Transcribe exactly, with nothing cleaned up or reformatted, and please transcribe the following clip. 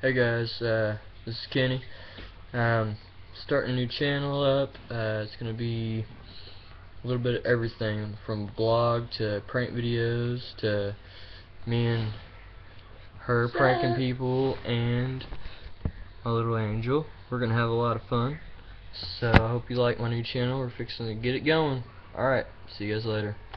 Hey guys, uh, this is Kenny. Um, starting a new channel up. Uh, it's gonna be a little bit of everything, from blog to prank videos to me and her pranking people and my little angel. We're gonna have a lot of fun. So I hope you like my new channel. We're fixing to get it going. Alright, see you guys later.